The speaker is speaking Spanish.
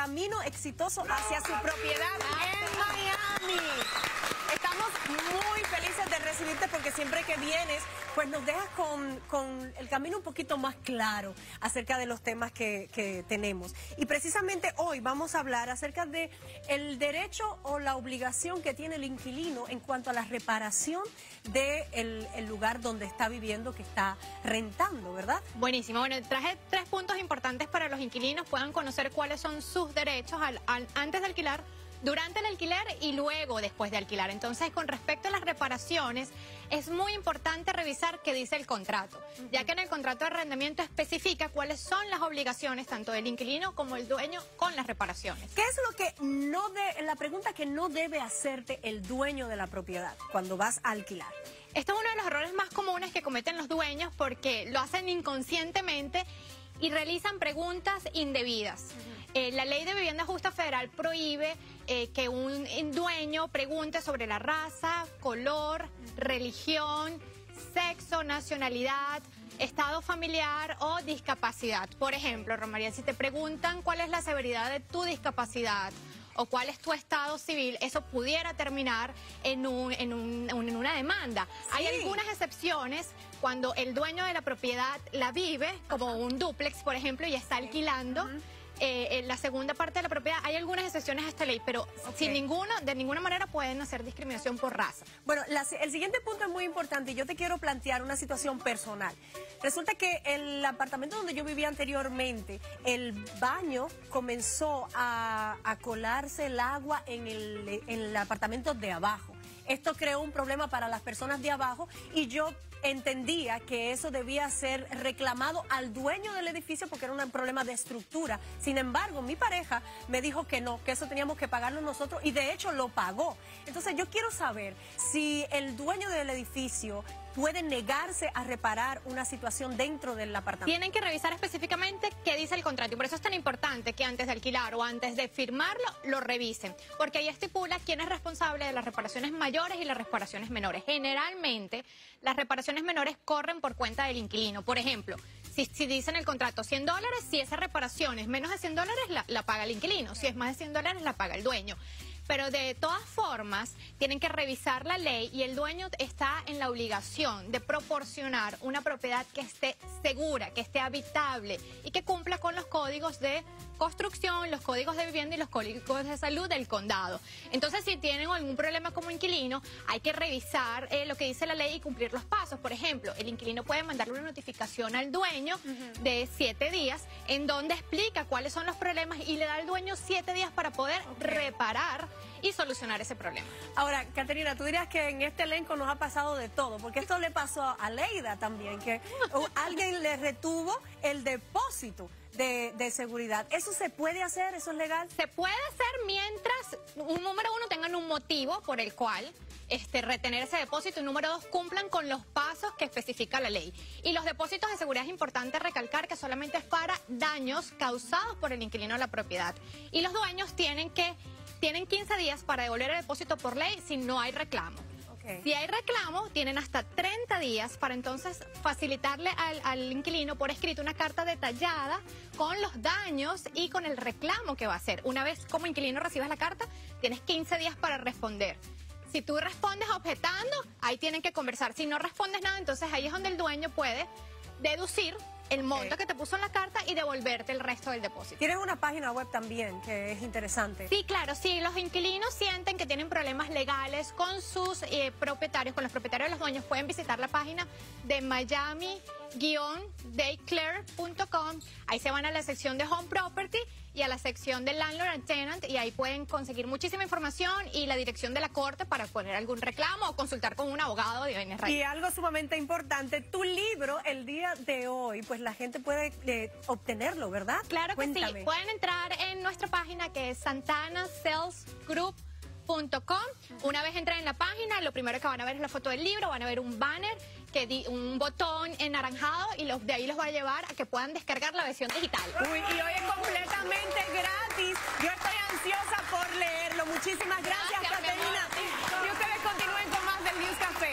camino exitoso hacia su propiedad en Miami. Estamos muy felices de recibirte porque siempre que vienes, pues nos dejas con el camino un poquito más claro acerca de los temas que tenemos. Y precisamente hoy vamos a hablar acerca de el derecho o la obligación que tiene el inquilino en cuanto a la reparación del lugar donde está viviendo, que está rentando, ¿verdad? Buenísimo. Bueno, traje 3 puntos importantes para los inquilinos puedan conocer cuáles son sus derechos antes de alquilar, durante el alquiler y luego después de alquilar. Entonces, con respecto a las reparaciones, es muy importante revisar qué dice el contrato, ya que en el contrato de arrendamiento especifica cuáles son las obligaciones tanto del inquilino como el dueño con las reparaciones. ¿Qué es lo que la pregunta que no debe hacerte el dueño de la propiedad cuando vas a alquilar? Esto es uno de los errores más comunes que cometen los dueños porque lo hacen inconscientemente y realizan preguntas indebidas. La Ley de Vivienda Justa Federal prohíbe que un dueño pregunte sobre la raza, color, religión, sexo, nacionalidad, estado familiar o discapacidad. Por ejemplo, Romaría, si te preguntan cuál es la severidad de tu discapacidad o cuál es tu estado civil, eso pudiera terminar en una demanda. Sí. Hay algunas excepciones cuando el dueño de la propiedad la vive, como un dúplex, por ejemplo, y está alquilando. En la segunda parte de la propiedad hay algunas excepciones a esta ley, pero de ninguna manera pueden hacer discriminación por raza. Bueno, el siguiente punto es muy importante y yo te quiero plantear una situación personal. Resulta que el apartamento donde yo vivía anteriormente, el baño comenzó a colarse el agua en el apartamento de abajo. Esto creó un problema para las personas de abajo y yo entendía que eso debía ser reclamado al dueño del edificio porque era un problema de estructura. Sin embargo, mi pareja me dijo que no, que eso teníamos que pagarlo nosotros y de hecho lo pagó. Entonces yo quiero saber si el dueño del edificio puede negarse a reparar una situación dentro del apartamento. Tienen que revisar específicamente qué dice el contrato y por eso es tan importante que antes de alquilar o antes de firmarlo lo revisen, porque ahí estipula quién es responsable de las reparaciones mayores y las reparaciones menores. Generalmente las reparaciones menores corren por cuenta del inquilino. Por ejemplo, si dice en el contrato $100, si esa reparación es menos de $100 la paga el inquilino, si es más de $100 la paga el dueño. Pero de todas formas, tienen que revisar la ley y el dueño está en la obligación de proporcionar una propiedad que esté segura, que esté habitable y que cumpla con los códigos de construcción, los códigos de vivienda y los códigos de salud del condado. Entonces, si tienen algún problema como inquilino, hay que revisar lo que dice la ley y cumplir los pasos. Por ejemplo, el inquilino puede mandarle una notificación al dueño de 7 días en donde explica cuáles son los problemas y le da al dueño 7 días para poder reparar y solucionar ese problema. Ahora, Caterina, tú dirías que en este elenco nos ha pasado de todo, porque esto le pasó a Leida también, que alguien le retuvo el depósito de seguridad. ¿Eso se puede hacer? ¿Eso es legal? Se puede hacer mientras, número uno, tengan un motivo por el cual retener ese depósito y número 2, cumplan con los pasos que especifica la ley. Y los depósitos de seguridad es importante recalcar que solamente es para daños causados por el inquilino de la propiedad. Y los dueños tienen 15 días para devolver el depósito por ley si no hay reclamo. Si hay reclamo, tienen hasta 30 días para entonces facilitarle al inquilino por escrito una carta detallada con los daños y con el reclamo que va a hacer. Una vez como inquilino recibas la carta, tienes 15 días para responder. Si tú respondes objetando, ahí tienen que conversar. Si no respondes nada, entonces ahí es donde el dueño puede deducir el monto que te puso en la carta y devolverte el resto del depósito. Tienes una página web también que es interesante. Sí, claro, si los inquilinos sienten que tienen problemas legales con sus propietarios, con los propietarios de los dueños, pueden visitar la página de Miami-daycare.com. Ahí se van a la sección de Home Property y a la sección de Landlord and Tenant y ahí pueden conseguir muchísima información y la dirección de la corte para poner algún reclamo o consultar con un abogado de bienes raíces. Y algo sumamente importante, tu libro el día de hoy, pues la gente puede obtenerlo, ¿verdad? Claro que sí, pueden entrar en nuestra página que es santanasalesgroup.com. Una vez entren en la página, lo primero que van a ver es la foto del libro, van a ver un banner, un botón enaranjado y de ahí los va a llevar a que puedan descargar la versión digital. Uy, y hoy es completamente gratis. Yo estoy ansiosa por leerlo. Muchísimas gracias, Caterina. Y ustedes continúen con más del News Café.